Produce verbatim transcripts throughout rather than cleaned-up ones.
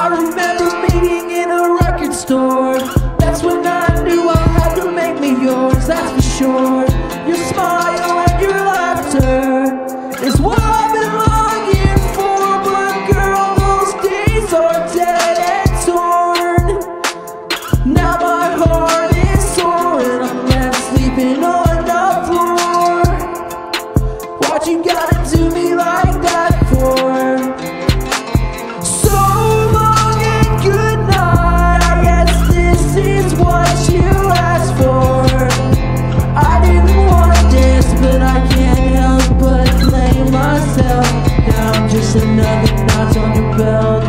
I remember meeting in a record store. That's when I knew I had to make me yours, that's for sure. Your smile and your laughter is what I've been longing for. But girl, those days are dead and torn. Now my heart is sore and I'm left sleeping on the floor. What you gotta do me like that for? Just another notch on your belt.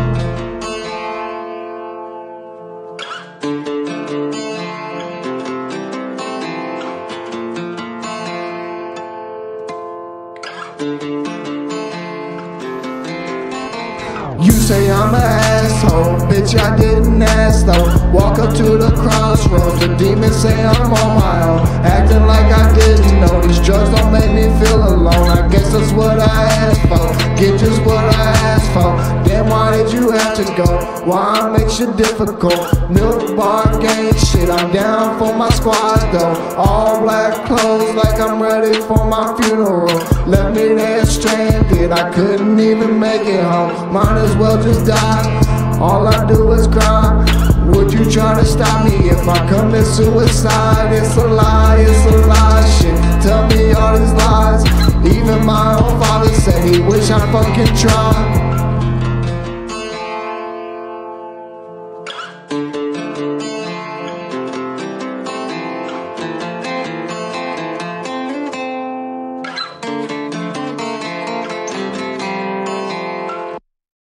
You say I'm an asshole, bitch, I didn't ask though. Walk up to the crossroads, the demons say I'm on my own. Acting like I didn't know, these drugs don't make me feel alone. I guess that's what I asked for, get just what I asked for. Then why did you have to go? Why makes you difficult? Milk bar gang shit, I'm down for my squad though. All black clothes like I'm ready for my funeral. Left me there stranded, I couldn't even make it home. Might as well just die, all I do is cry. Would you try to stop me if I commit suicide? It's a lie, it's a lie, shit. Tell me all these lies. Even my own father said he wish I fucking tried.